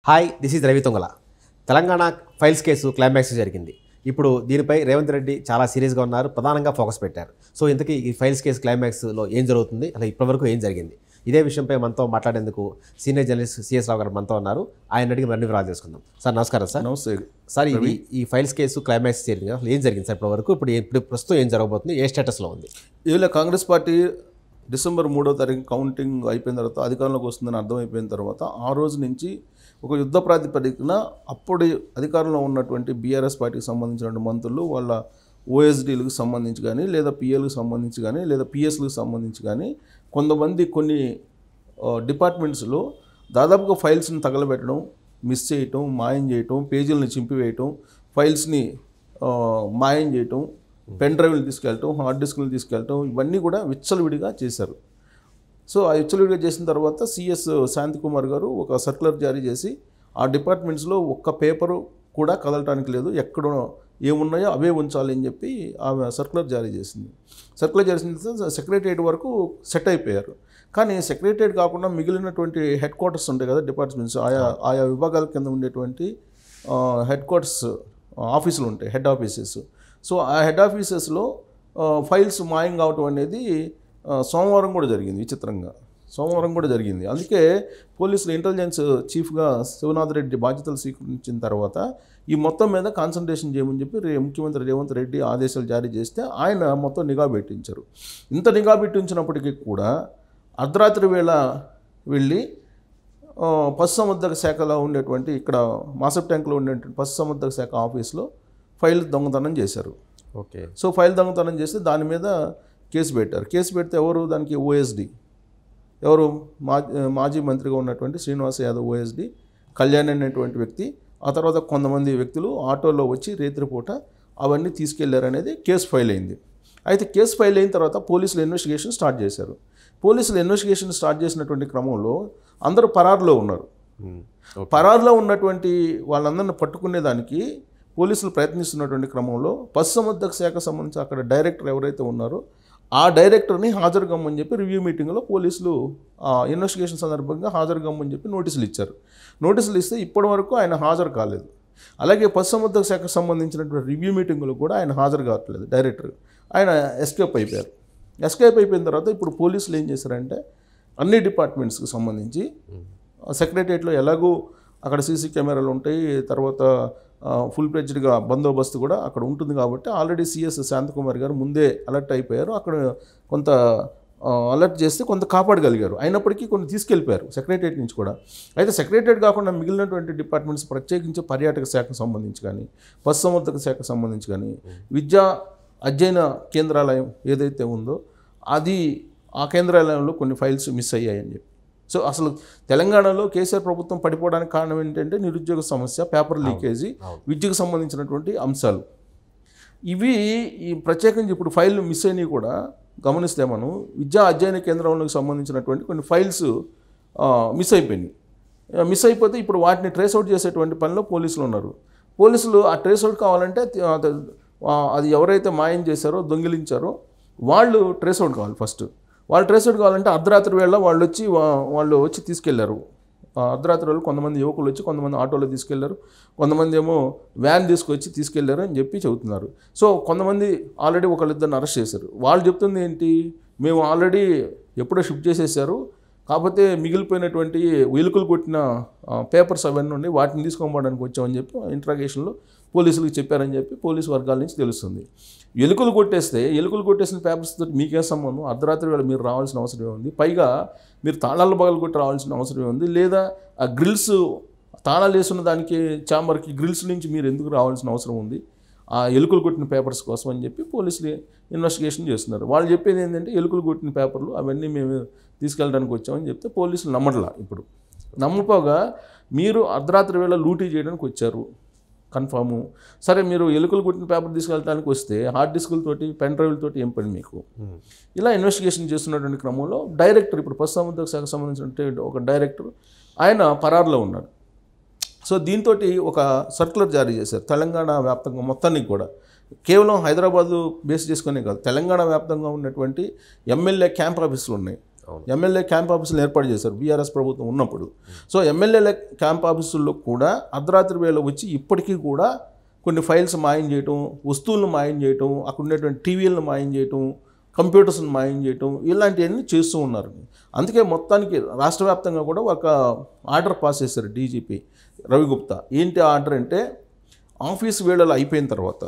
Hi, this is Ravi Thongala. Telangana files case climax జరిగింది. ఇప్పుడు దీనిపై రేవంత్ రెడ్డి చాలా సీరియస్గా ఉన్నారు, ప్రధానంగా ఫోకస్ పెట్టారు. సో ఇంతకీ ఈ ఫైల్స్ కేసు క్లైమాక్స్లో ఏం జరుగుతుంది, అలా ఇప్పటివరకు ఏం జరిగింది, ఇదే విషయంపై మనతో మాట్లాడేందుకు సీనియర్ జర్నలిస్ట్ సిఎస్ రావు గారు మనతో ఉన్నారు. ఆయన అడిగి మరిన్ని వివరాలు తెలుసుకుందాం. సార్ నమస్కారం. సార్ నమస్తే సార్, ఇది ఈ ఫైల్స్ కేసు క్లైమాక్స్ జరిగింది, అసలు ఏం జరిగింది సార్ ఇప్పటివరకు, ఇప్పుడు ప్రస్తుతం ఏం జరగబోతుంది, ఏ స్టేటస్లో ఉంది? ఇలా కాంగ్రెస్ పార్టీ డిసెంబర్ 3వ తారీఖు కౌంటింగ్ అయిపోయిన తర్వాత అధికారంలోకి వస్తుందని అర్థమైపోయిన తర్వాత ఆ రోజు నుంచి ఒక యుద్ధ ప్రాతిపదికన అప్పుడు అధికారంలో ఉన్నటువంటి బీఆర్ఎస్ పార్టీకి సంబంధించిన మంత్రులు వాళ్ళ ఓఎస్డీలకు సంబంధించి కానీ లేదా పిఎల్కి సంబంధించి కానీ లేదా పిఎస్లకు సంబంధించి కానీ కొంతమంది కొన్ని డిపార్ట్మెంట్స్లో దాదాపుగా ఫైల్స్ని తగలబెట్టడం, మిస్ చేయటం, మాయం చేయటం, పేజీలను చింపివేయటం, ఫైల్స్ని మాయం చేయటం, పెన్ డ్రైవ్లు తీసుకెళ్ళటం, హార్డ్ డిస్క్లు తీసుకెళ్ళటం, ఇవన్నీ కూడా విచ్చలవిడిగా చేశారు. సో ఆ విచ్చలవిడిగా చేసిన తర్వాత సిఎస్ శాంతికుమార్ గారు ఒక సర్క్యులర్ జారీ చేసి ఆ డిపార్ట్మెంట్స్లో ఒక్క పేపరు కూడా కదలటానికి లేదు, ఎక్కడ ఏమున్నాయో అవే ఉంచాలి అని చెప్పి ఆమె సర్క్యులర్ జారీ చేసింది. సర్క్యులర్ చేసిన సెక్రటరియట్ వరకు సెట్ అయిపోయారు. కానీ సెక్రటరియట్ కాకుండా మిగిలినటువంటి హెడ్ క్వార్టర్స్ ఉంటాయి కదా డిపార్ట్మెంట్స్, ఆయా విభాగాల కింద ఉండేటువంటి హెడ్ క్వార్టర్స్ ఆఫీసులు ఉంటాయి, హెడ్ ఆఫీసెస్. సో ఆ హెడ్ ఆఫీసెస్లో ఫైల్స్ మాయం కావటం అనేది సోమవారం కూడా జరిగింది. విచిత్రంగా సోమవారం కూడా జరిగింది. అందుకే పోలీసులు ఇంటెలిజెన్స్ చీఫ్గా శివనాథ్ రెడ్డి బాధ్యతలు స్వీకరించిన తర్వాత ఈ మొత్తం మీద కాన్సన్ట్రేషన్ చేయమని చెప్పి ముఖ్యమంత్రి రేవంత్ రెడ్డి ఆదేశాలు జారీ చేస్తే ఆయన మొత్తం నిఘా పెట్టించారు. ఇంత నిఘా పెట్టించినప్పటికీ కూడా అర్ధరాత్రి వేళ వెళ్ళి పశుసంవర్ధక శాఖలో ఉండేటువంటి ఇక్కడ మాసప్ ట్యాంక్లో ఉండేటువంటి పశుసంవర్ధక శాఖ ఆఫీస్లో ఫైల్ దొంగతనం చేశారు. ఓకే. సో ఫైల్ దొంగతనం చేస్తే దాని మీద కేసు పెట్టారు. కేసు పెడితే ఎవరు దానికి ఓఎస్డి, ఎవరు మాజీ మంత్రిగా ఉన్నటువంటి శ్రీనివాస్ యాదవ్ ఓఎస్డి, కళ్యాణ్ అనేటువంటి వ్యక్తి, ఆ తర్వాత కొంతమంది వ్యక్తులు ఆటోలో వచ్చి రేత్రిపూట అవన్నీ తీసుకెళ్లారనేది కేసు ఫైల్ అయింది. అయితే కేసు ఫైల్ అయిన తర్వాత పోలీసులు ఇన్వెస్టిగేషన్ స్టార్ట్ చేశారు. పోలీసులు ఇన్వెస్టిగేషన్ స్టార్ట్ చేసినటువంటి క్రమంలో అందరూ పరారులో ఉన్నారు. పరారులో ఉన్నటువంటి వాళ్ళందరిని పట్టుకునేదానికి పోలీసులు ప్రయత్నిస్తున్నటువంటి క్రమంలో పశుసంవర్ధక శాఖకు సంబంధించి అక్కడ డైరెక్టర్ ఎవరైతే ఉన్నారో ఆ డైరెక్టర్ని హాజరుగమ్మని చెప్పి రివ్యూ మీటింగ్లో పోలీసులు ఇన్వెస్టిగేషన్ సందర్భంగా హాజరుగమ్మని చెప్పి నోటీసులు ఇచ్చారు. నోటీసులు ఇస్తే ఇప్పటి వరకు ఆయన హాజరు కాలేదు. అలాగే పశుసంవర్ధక శాఖకు సంబంధించినటువంటి రివ్యూ మీటింగ్లో కూడా ఆయన హాజరు కావట్లేదు డైరెక్టర్. ఆయన ఎస్కేప్ అయిపోయారు. ఎస్కేప్ అయిపోయిన తర్వాత ఇప్పుడు పోలీసులు ఏం చేశారంటే అన్ని డిపార్ట్మెంట్స్కి సంబంధించి సెక్రటరియట్లో ఎలాగూ అక్కడ సీసీ కెమెరాలు ఉంటాయి, తర్వాత ఫుల్ ఫ్లెడ్జ్డ్గా బందోబస్తు కూడా అక్కడ ఉంటుంది కాబట్టి ఆల్రెడీ సిఎస్ శాంతకుమార్ గారు ముందే అలర్ట్ అయిపోయారు. అక్కడ కొంత అలర్ట్ చేస్తే కొంత కాపాడగలిగారు. అయినప్పటికీ కొన్ని తీసుకెళ్ళిపోయారు సెక్రటరియట్ నుంచి కూడా. అయితే సెక్రటరియట్ కాకుండా మిగిలినటువంటి డిపార్ట్మెంట్స్ ప్రత్యేకించి పర్యాటక శాఖకు సంబంధించి కానీ, పశుసంవర్ధక శాఖకు సంబంధించి కానీ, విద్యా అధ్యయన కేంద్రాలయం ఏదైతే ఉందో అది ఆ కేంద్రాలయంలో కొన్ని ఫైల్స్ మిస్ అయ్యాయని చెప్పి. సో అసలు తెలంగాణలో కేసీఆర్ ప్రభుత్వం పడిపోవడానికి కారణం ఏంటంటే నిరుద్యోగ సమస్య, పేపర్ లీకేజీ, విద్యకు సంబంధించినటువంటి అంశాలు. ఇవి ఈ ప్రత్యేకించి ఇప్పుడు ఫైల్ మిస్ అయినవి కూడా గమనిస్తే మనం విద్యా అధ్యయన కేంద్రంలోకి సంబంధించినటువంటి కొన్ని ఫైల్స్ మిస్ అయిపోయినాయి. మిస్ అయిపోతే ఇప్పుడు వాటిని ట్రేస్ అవుట్ చేసేటువంటి పనిలో పోలీసులు ఉన్నారు. పోలీసులు ఆ ట్రేస్ అవుట్ కావాలంటే అది ఎవరైతే మాయం చేశారో, దొంగిలించారో వాళ్ళు ట్రేస్ అవుట్ కావాలి. ఫస్ట్ వాళ్ళు ట్రేస్ అవుట్ కావాలంటే అర్ధరాత్రి వేళ వాళ్ళు వచ్చి తీసుకెళ్లారు. అర్ధరాత్రి వేళ కొంతమంది యువకులు వచ్చి కొంతమంది ఆటోలో తీసుకెళ్లారు, కొంతమంది ఏమో వ్యాన్ తీసుకొచ్చి తీసుకెళ్లారు అని చెప్పి చెబుతున్నారు. సో కొంతమంది ఆల్రెడీ ఒకళ్ళిద్దరిని అరెస్ట్ చేశారు. వాళ్ళు చెప్తుంది ఏంటి, మేము ఆల్రెడీ ఎప్పుడో షిఫ్ట్ చేసేసారు, కాకపోతే మిగిలిపోయినటువంటి ఎలుకలు కొట్టిన పేపర్స్ అవన్నీ ఉండి వాటిని తీసుకోవడానికి వచ్చామని చెప్పి ఇంట్రాగేషన్లో పోలీసులకు చెప్పారని చెప్పి పోలీసు వర్గాల నుంచి తెలుస్తుంది. ఎలుకలు కొట్టేసిన పేపర్స్ తోటి మీకేం సంబంధం? అర్ధరాత్రి వేళ మీరు రావాల్సిన అవసరమే ఉంది. పైగా మీరు తాళాలు పగలు కొట్టి రావాల్సిన అవసరమే ఉంది. లేదా ఆ గ్రిల్స్ తాళాలు వేసున్న దానికి ఛాంబర్కి గ్రిల్స్ నుంచి మీరు ఎందుకు రావాల్సిన అవసరం ఉంది ఆ ఎలుకలు కొట్టిన పేపర్స్ కోసం అని చెప్పి పోలీసులు ఇన్వెస్టిగేషన్ చేస్తున్నారు. వాళ్ళు చెప్పేది ఏంటంటే ఎలుకలు కొట్టిన పేపర్లు అవన్నీ మేము తీసుకెళ్ళడానికి వచ్చామని చెప్తే పోలీసులు నమ్మట్లా. ఇప్పుడు నమ్మపోగా మీరు అర్ధరాత్రి వేళ లూటీ చేయడానికి వచ్చారు కన్ఫాము. సరే, మీరు ఎలుకలు కొట్టిన పేపర్ తీసుకెళ్ళడానికి వస్తే హార్డ్ డిస్కులతోటి, పెన్ డ్రైవ్లతోటి ఏం పని మీకు? ఇలా ఇన్వెస్టిగేషన్ చేస్తున్నటువంటి క్రమంలో డైరెక్టర్, ఇప్పుడు పశుసంవర్ధక శాఖకు సంబంధించిన ఒక డైరెక్టర్ ఆయన పరారులో ఉన్నాడు. సో దీంతో ఒక సర్క్యులర్ జారీ చేశారు తెలంగాణ వ్యాప్తంగా మొత్తానికి కూడా. కేవలం హైదరాబాదు బేస్ చేసుకునే కాదు, తెలంగాణ వ్యాప్తంగా ఉన్నటువంటి ఎమ్మెల్యే క్యాంప్ ఆఫీసులు ఉన్నాయి. ఎమ్మెల్యే క్యాంప్ ఆఫీసులు ఏర్పాటు చేశారు బీఆర్ఎస్ ప్రభుత్వం ఉన్నప్పుడు. సో ఎమ్మెల్యేల క్యాంప్ ఆఫీసుల్లో కూడా అర్ధరాత్రి వేళ వచ్చి ఇప్పటికీ కూడా కొన్ని ఫైల్స్ మాయం చేయటం, వస్తువులను మాయం చేయటం, అక్కడ ఉండేటువంటి టీవీలను మాయం చేయటం, కంప్యూటర్స్ని మాయం చేయటం, ఇలాంటివన్నీ చేస్తూ ఉన్నారు. అందుకే మొత్తానికి రాష్ట్ర వ్యాప్తంగా కూడా ఒక ఆర్డర్ పాస్ చేశారు డీజీపీ రవిగుప్తా. ఏంటి ఆర్డర్ అంటే, ఆఫీస్ వేళలు అయిపోయిన తర్వాత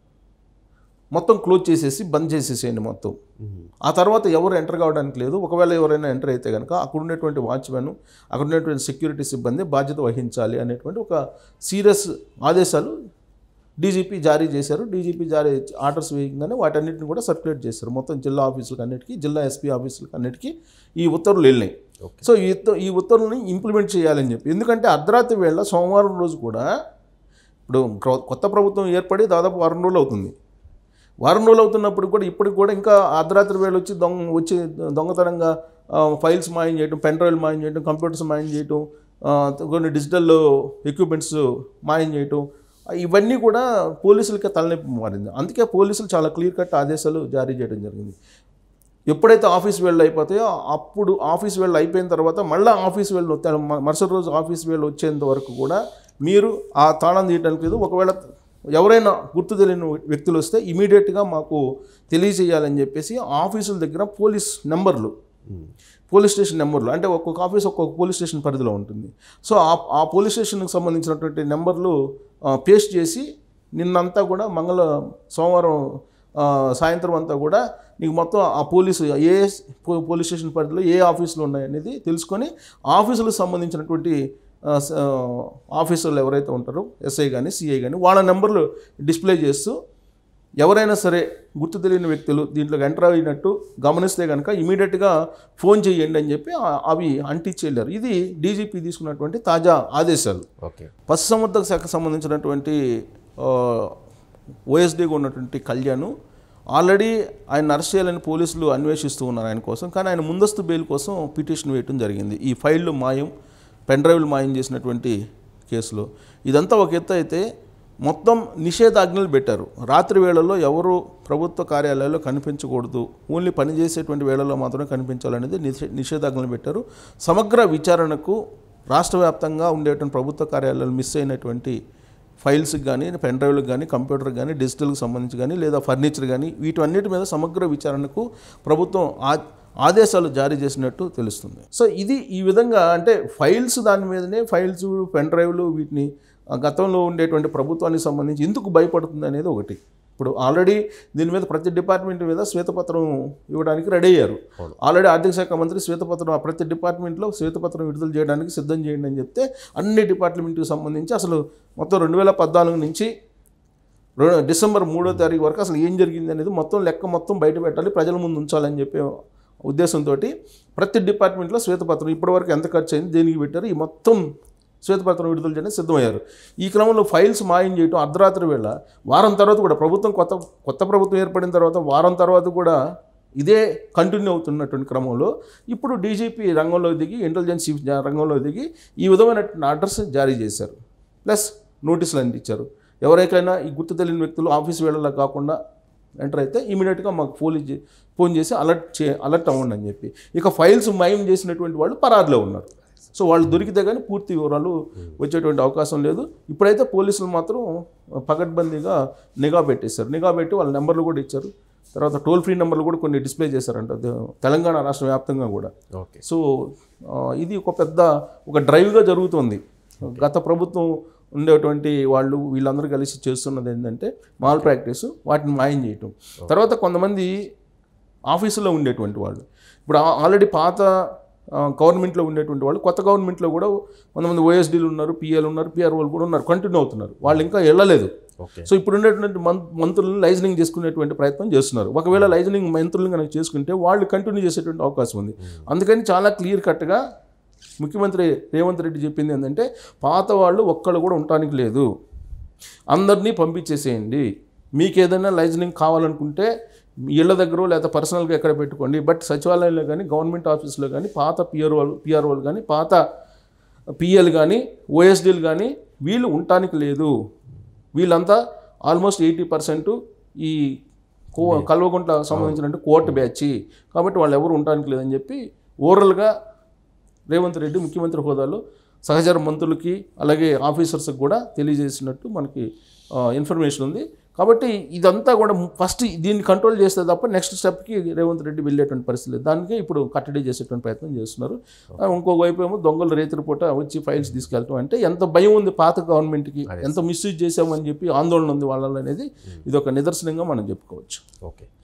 మొత్తం క్లోజ్ చేసేసి బంద్ చేసేసేయండి మొత్తం. ఆ తర్వాత ఎవరు ఎంటర్ కావడానికి లేదు. ఒకవేళ ఎవరైనా ఎంటర్ అయితే కనుక అక్కడ ఉండేటువంటి వాచ్మెన్, అక్కడ ఉండేటువంటి సెక్యూరిటీ సిబ్బంది బాధ్యత వహించాలి అనేటువంటి ఒక సీరియస్ ఆదేశాలు డీజీపీ జారీ చేశారు. డీజీపీ జారీ ఆర్డర్స్ వేయగానే వాటన్నిటిని కూడా సర్క్యులేట్ చేశారు మొత్తం జిల్లా ఆఫీసులకు అన్నిటికీ, జిల్లా ఎస్పీ ఆఫీసులకు అన్నిటికీ ఈ ఉత్తర్వులు వెళ్ళినాయి. సో ఈ ఉత్తర్వులని ఇంప్లిమెంట్ చేయాలని చెప్పి, ఎందుకంటే అర్ధరాత్రి వేళ సోమవారం రోజు కూడా, ఇప్పుడు కొత్త ప్రభుత్వం ఏర్పడి దాదాపు వారం రోజులు అవుతుంది. వారం రోజులు అవుతున్నప్పుడు కూడా ఇప్పటికి కూడా ఇంకా అర్ధరాత్రి వేళ వచ్చి దొంగతనంగా ఫైల్స్ మాయం చేయడం, పెన్ డ్రైవ్లు మాయం చేయడం, కంప్యూటర్స్ మాయం చేయడం, కొన్ని డిజిటల్ ఎక్విప్మెంట్స్ మాయం చేయటం, ఇవన్నీ కూడా పోలీసులకే తలనొప్పి మారింది. అందుకే పోలీసులు చాలా క్లియర్ కట్ ఆదేశాలు జారీ చేయడం జరిగింది. ఎప్పుడైతే ఆఫీస్ వేళ్ళు అయిపోతాయో అప్పుడు ఆఫీస్ వేళ్ళు అయిపోయిన తర్వాత మళ్ళీ ఆఫీస్ వేళ్ళు మరుసటి రోజు ఆఫీస్ వేళ్ళు వచ్చేంత వరకు కూడా మీరు ఆ తాళం తీయడానికి లేదు. ఒకవేళ ఎవరైనా గుర్తు తెలియని వ్యక్తులు వస్తే ఇమీడియట్గా మాకు తెలియజేయాలని చెప్పేసి ఆఫీసుల దగ్గర పోలీస్ నెంబర్లు, పోలీస్ స్టేషన్ నెంబర్లు, అంటే ఒక్కొక్క ఆఫీస్ ఒక్కొక్క పోలీస్ స్టేషన్ పరిధిలో ఉంటుంది. సో ఆ పోలీస్ స్టేషన్కి సంబంధించినటువంటి నెంబర్లు పేస్ట్ చేసి నిన్నంతా కూడా సోమవారం సాయంత్రం అంతా కూడా నీకు మొత్తం ఆ పోలీస్ స్టేషన్ పరిధిలో ఏ ఆఫీసులు ఉన్నాయనేది తెలుసుకొని ఆఫీసులకు సంబంధించినటువంటి ఆఫీసర్లు ఎవరైతే ఉంటారో ఎస్ఐ కానీ సిఐ కానీ వాళ్ళ నెంబర్లు డిస్ప్లే చేస్తూ ఎవరైనా సరే గుర్తు తెలియని వ్యక్తులు దీంట్లోకి ఎంటర్ అయినట్టు గమనిస్తే కనుక ఇమీడియట్గా ఫోన్ చేయండి అని చెప్పి అవి అంటించేళ్ళారు. ఇది డీజీపీ తీసుకున్నటువంటి తాజా ఆదేశాలు. పశుసంవర్ధక శాఖకు సంబంధించినటువంటి ఓఎస్డీగా ఉన్నటువంటి కళ్యాణ్ ఆల్రెడీ ఆయన అరెస్ట్ చేయాలని పోలీసులు అన్వేషిస్తూ ఉన్నారు ఆయన కోసం. కానీ ఆయన ముందస్తు బెయిల్ కోసం పిటిషన్ వేయడం జరిగింది ఈ ఫైళ్ళు మాయం, పెన్ డ్రైవ్లు మాయం చేసినటువంటి కేసులో. ఇదంతా ఒక ఎత్తు అయితే మొత్తం నిషేధాజ్ఞలు పెట్టారు. రాత్రి వేళల్లో ఎవరు ప్రభుత్వ కార్యాలయాల్లో కనిపించకూడదు, ఓన్లీ పనిచేసేటువంటి వేళల్లో మాత్రమే కనిపించాలనేది నిషేధాజ్ఞలు పెట్టారు. సమగ్ర విచారణకు రాష్ట్ర వ్యాప్తంగా ఉండేటువంటి ప్రభుత్వ కార్యాలయాలు మిస్ అయినటువంటి ఫైల్స్కి కానీ, పెన్ డ్రైవ్లకు కానీ, కంప్యూటర్ కానీ, డిజిటల్కి సంబంధించి కానీ, లేదా ఫర్నిచర్ కానీ, వీటన్నిటి మీద సమగ్ర విచారణకు ప్రభుత్వం ఆదేశాలు జారీ చేసినట్టు తెలుస్తుంది. సో ఇది ఈ విధంగా, అంటే ఫైల్స్ దాని మీదనే, ఫైల్స్ పెన్ డ్రైవ్లు వీటిని గతంలో ఉండేటువంటి ప్రభుత్వానికి సంబంధించి ఎందుకు భయపడుతుంది అనేది ఒకటి. ఇప్పుడు ఆల్రెడీ దీని మీద ప్రతి డిపార్ట్మెంట్ మీద శ్వేతపత్రం ఇవ్వడానికి రెడీ అయ్యారు. ఆల్రెడీ ఆర్థిక శాఖ మంత్రి శ్వేతపత్రం ప్రతి డిపార్ట్మెంట్లో శ్వేతపత్రం విడుదల చేయడానికి సిద్ధం చేయండి అని చెప్తే అన్ని డిపార్ట్మెంట్కి సంబంధించి అసలు మొత్తం 2014 నుంచి డిసెంబర్ 3వ తారీఖు వరకు అసలు ఏం జరిగింది అనేది మొత్తం బయట పెట్టాలి, ప్రజల ముందు ఉంచాలని చెప్పే ఉద్దేశంతో ప్రతి డిపార్ట్మెంట్లో శ్వేతపత్రం ఇప్పటివరకు ఎంత ఖర్చు అయింది, దేనికి పెట్టారు, ఈ మొత్తం శ్వేతపత్రం విడుదల చేయడానికి సిద్ధమయ్యారు. ఈ క్రమంలో ఫైల్స్ మాయం చేయడం అర్ధరాత్రి వేళ, వారం తర్వాత కూడా కొత్త ప్రభుత్వం ఏర్పడిన తర్వాత వారం తర్వాత కూడా ఇదే కంటిన్యూ అవుతున్నటువంటి క్రమంలో ఇప్పుడు డీజీపీ రంగంలో దిగి, ఇంటెలిజెన్స్ చీఫ్ రంగంలో దిగి ఈ విధమైనటువంటి ఆర్డర్స్ జారీ చేశారు. ప్లస్ నోటీసులు అందించారు. ఎవరికైనా ఈ గుర్తు తెలియని వ్యక్తులు ఆఫీస్ వేళల్లో కాకుండా ఎంటర్ అయితే ఇమీడియట్గా మాకు ఫోన్ చేసి అలర్ట్ అవ్వండి అని చెప్పి. ఇక ఫైల్స్ మాయం చేసినటువంటి వాళ్ళు పరారులో ఉన్నారు. సో వాళ్ళు దొరికితే కానీ పూర్తి వివరాలు వచ్చేటువంటి అవకాశం లేదు. ఇప్పుడైతే పోలీసులు మాత్రం పకడ్బందీగా నిఘా పెట్టేశారు. నిఘా పెట్టి వాళ్ళ నెంబర్లు కూడా ఇచ్చారు. తర్వాత టోల్ ఫ్రీ నెంబర్లు కూడా కొన్ని డిస్ప్లే చేశారంట తెలంగాణ రాష్ట్ర వ్యాప్తంగా కూడా. సో ఇది ఒక డ్రైవ్గా జరుగుతుంది. గత ప్రభుత్వం ఉండేటువంటి వీళ్ళందరూ కలిసి చేస్తున్నది ఏంటంటే మాల్ ప్రాక్టీస్, వాటిని మాయం చేయటం. తర్వాత కొంతమంది ఆఫీసులో ఉండేటువంటి వాళ్ళు, ఇప్పుడు ఆల్రెడీ పాత గవర్నమెంట్లో ఉండేటువంటి వాళ్ళు కొత్త గవర్నమెంట్లో కూడా కొంతమంది ఓఎస్డీలు ఉన్నారు, పిఏలు ఉన్నారు, పిఆర్ఓలు కూడా ఉన్నారు, కంటిన్యూ అవుతున్నారు. వాళ్ళు ఇంకా వెళ్ళలేదు. సో ఇప్పుడు ఉండేటువంటి మంత్రులను లైజనింగ్ చేసుకునేటువంటి ప్రయత్నం చేస్తున్నారు. ఒకవేళ లైజనింగ్ మంత్రులను కనుక చేసుకుంటే వాళ్ళు కంటిన్యూ చేసేటువంటి అవకాశం ఉంది. అందుకని చాలా క్లియర్ కట్గా ముఖ్యమంత్రి రేవంత్ రెడ్డి చెప్పింది ఏంటంటే, పాత వాళ్ళు ఒక్కళ్ళు కూడా ఉండటానికి లేదు, అందరినీ పంపించేసేయండి. మీకు ఏదైనా లైజనింగ్ కావాలనుకుంటే ఇళ్ళ దగ్గర లేదా పర్సనల్గా ఎక్కడ పెట్టుకోండి, బట్ సచివాలయంలో కానీ, గవర్నమెంట్ ఆఫీసులో కానీ, పాత పిఆర్ఓలు కానీ, పాత పిఎల్ కానీ, ఓఎస్డీలు కానీ వీళ్ళు ఉండటానికి లేదు. వీళ్ళంతా ఆల్మోస్ట్ 80% ఈ కల్వకుంట్ల సంబంధించినట్టు కోర్టు బ్యాచ్, కాబట్టి వాళ్ళు ఎవరు ఉండటానికి లేదని చెప్పి ఓవరాల్గా రేవంత్ రెడ్డి ముఖ్యమంత్రి హోదాలో సహచర మంత్రులకి అలాగే ఆఫీసర్స్కి కూడా తెలియజేసినట్టు మనకి ఇన్ఫర్మేషన్ ఉంది. కాబట్టి ఇదంతా కూడా ఫస్ట్ దీన్ని కంట్రోల్ చేస్తే తప్ప నెక్స్ట్ స్టెప్కి రేవంత్ రెడ్డి వెళ్ళేటువంటి పరిస్థితి లేదు. దానికే ఇప్పుడు కట్టడి చేసేటువంటి ప్రయత్నం చేస్తున్నారు. ఇంకొక వైపు ఏమో దొంగలు రేతుల పూట వచ్చి ఫైల్స్ తీసుకెళ్తాం అంటే ఎంత భయం ఉంది పాత గవర్నమెంట్కి, ఎంత మిస్యూజ్ చేసామని చెప్పి ఆందోళన ఉంది వాళ్ళలో అనేది ఇది ఒక నిదర్శనంగా మనం చెప్పుకోవచ్చు. ఓకే.